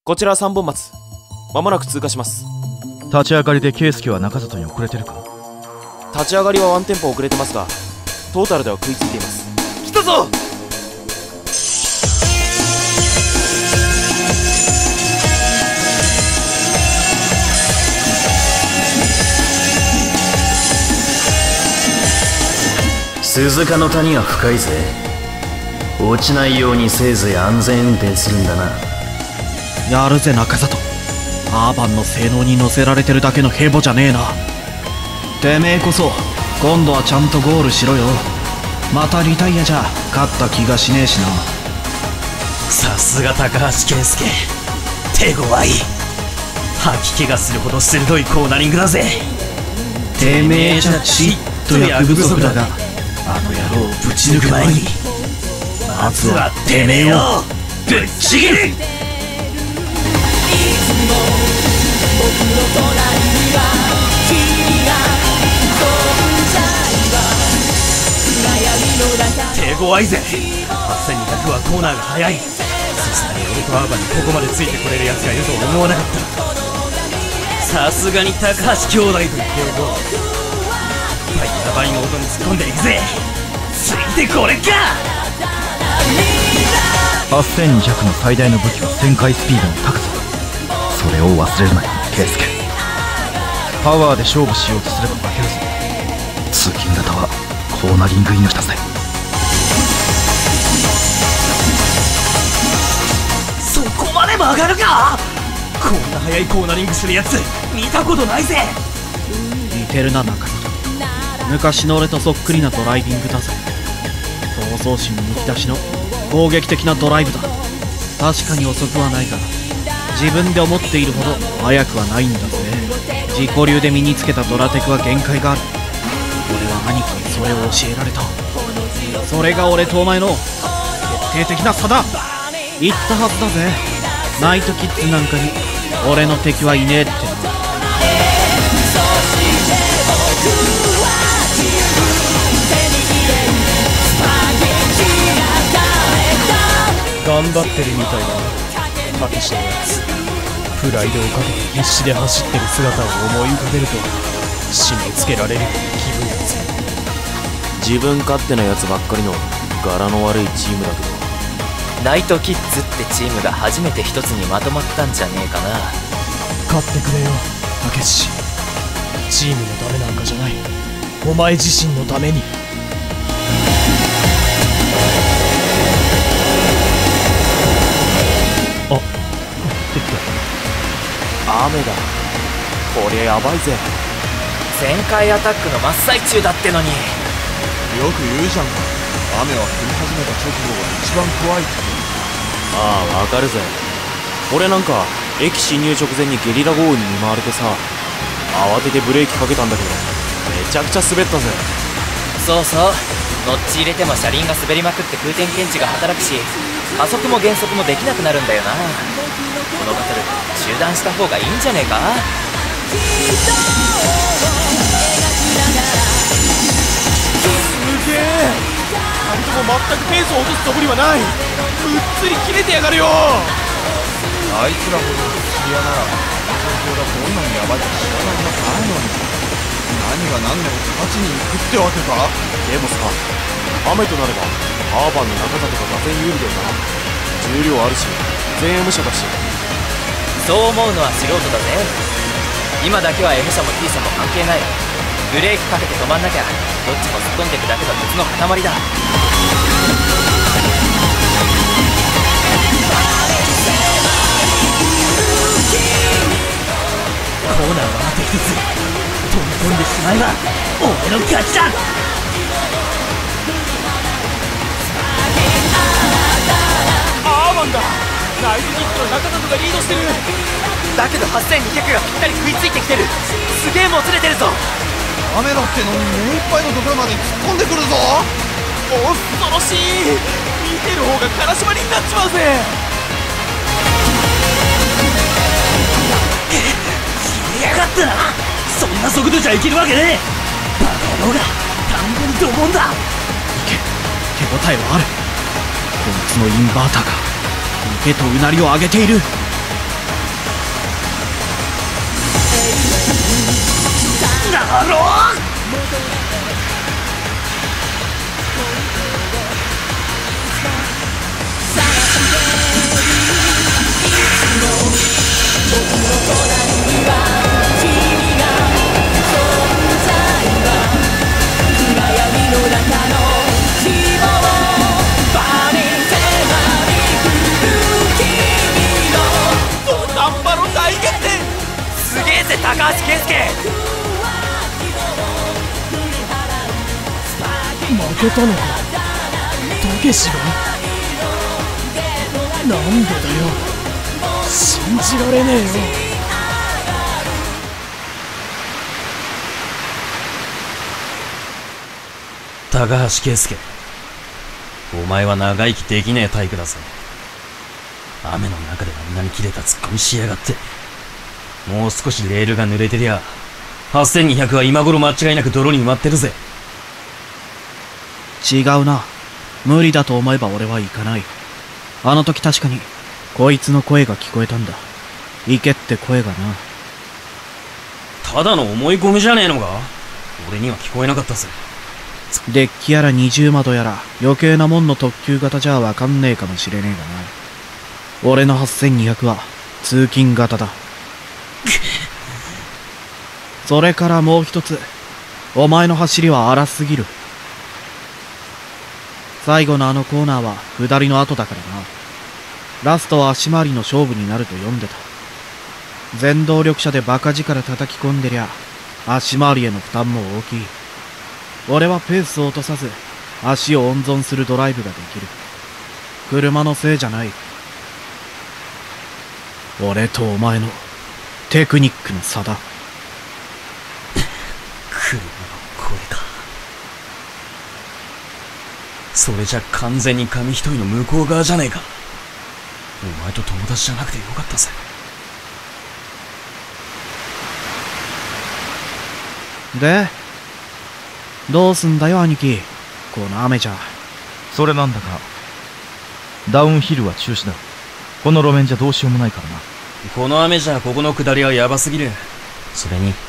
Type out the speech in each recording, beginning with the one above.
こちら3本松、まもなく通過します。 立ち上がりで圭介は中里に遅れてるか？ 立ち上がりはワンテンポ遅れてますが、トータルでは食いついています。 来たぞ。 鈴鹿の谷は深いぜ。落ちないようにせいぜい安全運転するんだな。 やるぜ中里。アーバンの性能に乗せられてるだけのヘボじゃねえな。てめえこそ今度はちゃんとゴールしろよ。またリタイアじゃ勝った気がしねえしな。 さすが高橋圭介、手強い。吐き気がするほど鋭いコーナリングだぜ。 てめえじゃちっと役不足だが、あの野郎をぶち抜く前にまずはてめえをぶっちぎる。 手強いぜ。8200はコーナーが速い。さすがに俺とアーバンにここまでついてこれるやつがいると思わなかった。さすがに高橋兄弟と言っておこう。バイヤバイの音に突っ込んでいくぜ。ついてこれか。 8200の最大の武器は旋回スピードの高さだ。それを忘れるなよ圭介。パワーで勝負しようとすれば負けるぞ。通勤型はコーナリング命だぜ。 そこまで曲がるか。こんな速いコーナリングするやつ見たことないぜ。 似てるな中里。昔の俺とそっくりなドライビングだぜ。闘争心むき出しの攻撃的なドライブだ。確かに遅くはないが、自分で思っているほど速くはないんだぜ。自己流で身につけたドラテクは限界がある。俺は兄貴にそれを教えられた。それが俺とお前の決定的な差だ。言ったはずだぜ、ナイトキッズなんかに俺の敵はいねえってな。 頑張ってるみたいだな、たけしのやつ。プライドをかけて必死で走ってる姿を思い浮かべると締め付けられるような気分だぜ。 自分勝手なやつばっかりの柄の悪いチームだけど、 ナイトキッズってチームが初めて一つにまとまったんじゃねえかな。 勝ってくれよたけし。チームのためなんかじゃない、お前自身のために。あ、できた。 雨だ。こりゃやばいぜ。 全開アタックの真っ最中だってのに。 よく言うじゃんか、雨は降り始めた直後が一番怖いって。 ああ、わかるぜ。俺なんか駅進入直前にゲリラ豪雨に見舞われてさ、慌ててブレーキかけたんだけどめちゃくちゃ滑ったぜ。 そうそう、ノッチ入れても車輪が滑りまくって空転検知が働くし、加速も減速もできなくなるんだよな。このバトル中断した方がいいんじゃねえか。 すげえ、2人とも全くペースを落とすそぶりはない。うっつり切れてやがるよ。 あいつらほどクリアならこの状況だどんなにヤバいか知らないはずないのに、何が何でも勝ちに行くってわけか。 でもさ、雨となればアーバンの中里が俄然有利だよな。重量あるし全 M 車だし。 そう思うのは素人だぜ。今だけは M 車も T 車も関係ない。ブレーキかけて止まんなきゃどっちも突っ込んでいくだけの鉄の塊だ。コーナーはあと一つ。飛び込んでしまえば俺の勝ちだ。 アーバンだ。ナイトキッドの中里がリードしてる。 だけど8200がぴったり食いついてきてる。すげえもつれてるぞ。 雨だってのに目いっぱいのところまで突っ込んでくるぞ。 恐ろしい。見てる方が金縛りになっちまうぜ。切れやがったな。そんな速度じゃいけるわけねえ。バカ野郎が田んぼにドボンだ。 いけ、手応えはある。こいつのインバーターが池とうなりを上げている。 ろ高橋圭介。 負けたのか、たけしが。なんでだよ、信じられねえよ。 高橋圭介、お前は長生きできねえタイプだぜ。雨の中であんなに切れたツッコミしやがって。もう少しレールが濡れてりゃ8200は今頃間違いなく泥に埋まってるぜ。 違うな。無理だと思えば俺は行かない。あの時確かにこいつの声が聞こえたんだ。行けって声がな。 ただの思い込みじゃねえのか。俺には聞こえなかったぜ。 デッキやら二重窓やら余計なもんの特急型じゃわかんねえかもしれねえがな。俺の8200は通勤型だ。それからもう一つ、お前の走りは荒すぎる。最後のあのコーナーは下りの後だからな。ラストは足回りの勝負になると読んでた。全動力車でバカ力叩き込んでりゃ足回りへの負担も大きい。俺はペースを落とさず足を温存するドライブができる。車のせいじゃない。俺とお前のテクニックの差だ。 車の声か。それじゃ完全に紙一重の向こう側じゃねえか。お前と友達じゃなくてよかったぜ。 で、どうすんだよ兄貴、この雨じゃ。 それなんだが、ダウンヒルは中止だ。この路面じゃどうしようもないからな。 この雨じゃここの下りはヤバすぎる。それに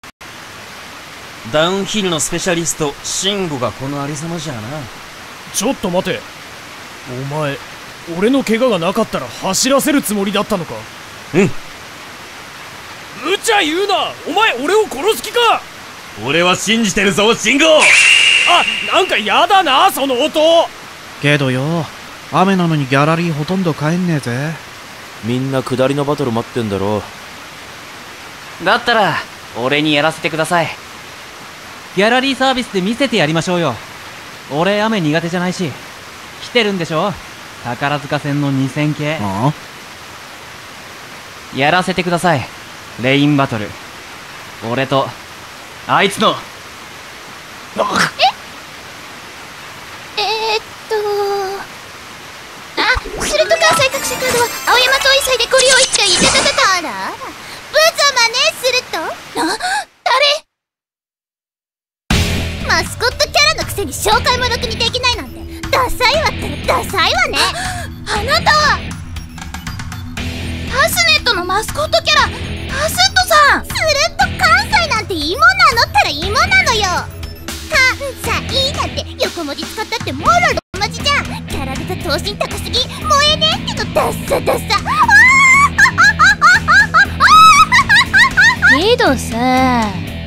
ダウンヒルのスペシャリストシンゴがこのありさまじゃな。 ちょっと待て、お前俺の怪我がなかったら走らせるつもりだったのか。 うん。 無茶言うな。お前俺を殺す気か。 俺は信じてるぞシンゴ。 あ、なんかやだなその音。 けどよ、雨なのにギャラリーほとんど帰んねえぜ。 みんな下りのバトル待ってんだろ。 だったら俺にやらせてください。 ギャラリーサービスで見せてやりましょうよ。俺雨苦手じゃないし。来てるんでしょ、宝塚線の2000系。 ああ、やらせてください。レインバトル。俺とあいつの。 すると関西各社カードは青山統一祭でご利用一回いたたたた。あらあら、無様ね。すると誰マスコットキャラのくせに紹介もろくにできないなんてダサいわったらダサいわね。あなたはパスネットのマスコットキャラパスットさん。すると関西なんて芋なのったら芋なのよ。関西なんて横文字使ったってもろロマ字じゃん。キャラデザ頭身高すぎ燃えねえけどダッサダッサ。 けどさ、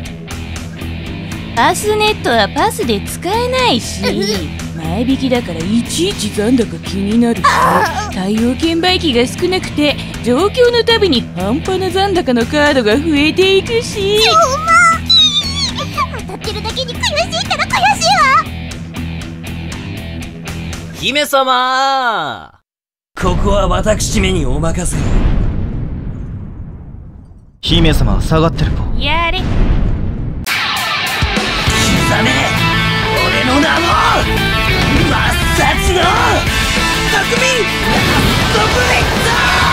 パスネットはパスで使えないし、前引きだからいちいち残高気になるし、対応券売機が少なくて状況のたびに半端な残高のカードが増えていくし。 当たってるだけに悔しいから悔しいわ。 姫様、ここは私めにお任せ。 姫様は下がってるぽ。 やれ。 刻め俺の名も抹殺の匠ラストブレッド。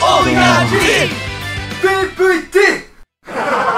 VVT